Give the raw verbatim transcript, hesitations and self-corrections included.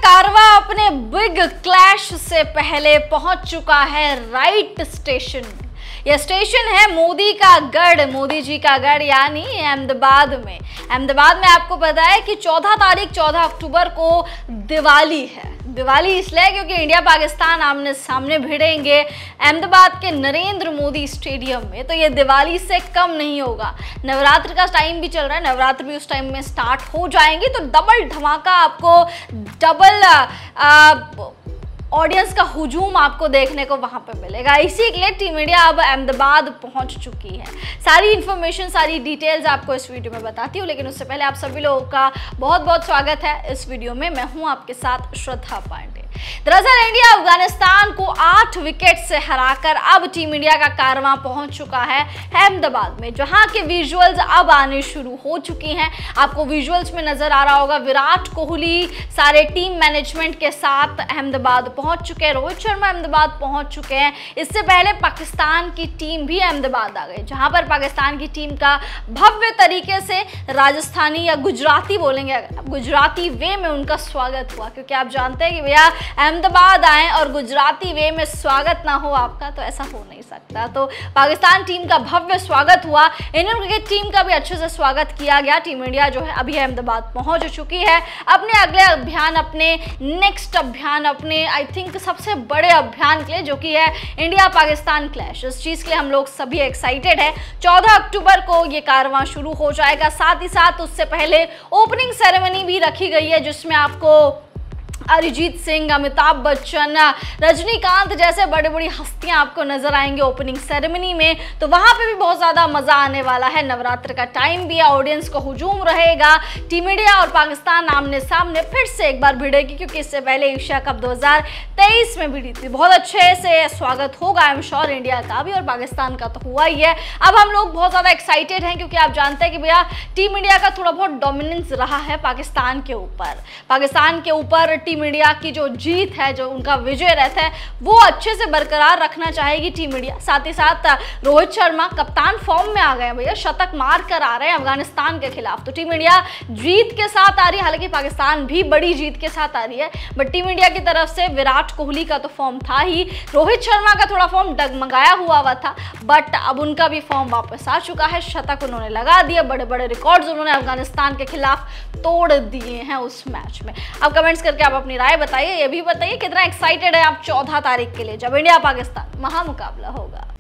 कारवा अपने big clash से पहले पहुंच चुका है राइट स्टेशन में। यह स्टेशन है मोदी का गढ़, मोदी जी का गढ़ यानी अहमदाबाद में। अहमदाबाद में आपको पता है कि चौदह तारीख चौदह अक्टूबर को दिवाली है। दिवाली इसलिए क्योंकि इंडिया पाकिस्तान आमने सामने भिड़ेंगे अहमदाबाद के नरेंद्र मोदी स्टेडियम में, तो ये दिवाली से कम नहीं होगा। नवरात्र का टाइम भी चल रहा है, नवरात्र भी उस टाइम में स्टार्ट हो जाएंगी, तो डबल धमाका आपको, डबल आ, ऑडियंस का हुजूम आपको देखने को वहां पे मिलेगा। इसी के लिए टीम इंडिया अब अहमदाबाद पहुंच चुकी है। सारी इन्फॉर्मेशन, सारी डिटेल्स आपको इस वीडियो में बताती हूँ, लेकिन उससे पहले आप सभी लोगों का बहुत बहुत स्वागत है इस वीडियो में। मैं हूं आपके साथ श्रद्धा पांडे। दरअसल इंडिया अफगानिस्तान को आठ विकेट से हराकर अब टीम इंडिया का कारवां पहुंच चुका है अहमदाबाद में, जहां के विजुअल्स अब आने शुरू हो चुकी हैं। आपको विजुअल्स में नजर आ रहा होगा विराट कोहली सारे टीम मैनेजमेंट के साथ अहमदाबाद पहुंच चुके हैं, रोहित शर्मा अहमदाबाद पहुंच चुके हैं। इससे पहले पाकिस्तान की टीम भी अहमदाबाद आ गई, जहां पर पाकिस्तान की टीम का भव्य तरीके से राजस्थानी या गुजराती बोलेंगे, गुजराती वे में उनका स्वागत हुआ, क्योंकि आप जानते हैं कि भैया अहमदाबाद आए और गुजराती वे में स्वागत ना हो आपका, तो ऐसा हो नहीं सकता। तो पाकिस्तान टीम का भव्य स्वागत हुआ, इंडियन क्रिकेट टीम का भी अच्छे से स्वागत किया गया। टीम इंडिया जो है अभी अहमदाबाद पहुंच चुकी है अपने अगले अभियान, अपने नेक्स्ट अभियान, अपने आई थिंक सबसे बड़े अभियान के लिए, जो कि है इंडिया पाकिस्तान क्लैश। इस चीज के लिए हम लोग सभी एक्साइटेड है। चौदह अक्टूबर को ये कारवां शुरू हो जाएगा। साथ ही साथ उससे पहले ओपनिंग सेरेमनी भी रखी गई है, जिसमें आपको अरिजीत सिंह, अमिताभ बच्चन, रजनीकांत जैसे बड़ी बड़ी हस्तियां आपको नजर आएंगे ओपनिंग सेरेमनी में। तो वहां पे भी बहुत ज्यादा मजा आने वाला है। नवरात्र का टाइम भी है, ऑडियंस को हुजूम रहेगा। टीम इंडिया और पाकिस्तान आमने सामने फिर से एक बार भिड़ेगी, क्योंकि इससे पहले एशिया कप दो हज़ार तेईस में भिड़ी थी। बहुत अच्छे से स्वागत होगा आई एम श्योर इंडिया का भी, और पाकिस्तान का तो हुआ ही है। अब हम लोग बहुत ज्यादा एक्साइटेड हैं, क्योंकि आप जानते हैं कि भैया टीम इंडिया का थोड़ा बहुत डोमिनेंस रहा है पाकिस्तान के ऊपर। पाकिस्तान के ऊपर टीम इंडिया की जो जीत है, जो उनका विजय रहता है, वो अच्छे से बरकरार रखना चाहेगी टीम इंडिया। साथ ही साथ रोहित शर्मा कप्तान फॉर्म में आ गए हैं भैया, शतक मार कर आ रहे हैं अफगानिस्तान के खिलाफ। तो टीम इंडिया जीत के साथ आ रही है, हालांकि पाकिस्तान भी बड़ी जीत के साथ आ रही है, बट टीम इंडिया की तरफ से विराट कोहली का तो फॉर्म था ही, रोहित शर्मा का थोड़ा फॉर्म डगमगाया हुआ हुआ था, बट अब उनका भी फॉर्म वापस आ चुका है। शतक उन्होंने लगा दिया, बड़े बड़े रिकॉर्ड्स उन्होंने अफगानिस्तान के खिलाफ तोड़ दिए हैं उस मैच में। अब कमेंट्स करके आप अपनी राय बताइए। ये भी बताइए कितना एक्साइटेड है आप चौदह तारीख के लिए, जब इंडिया पाकिस्तान महामुकाबला होगा।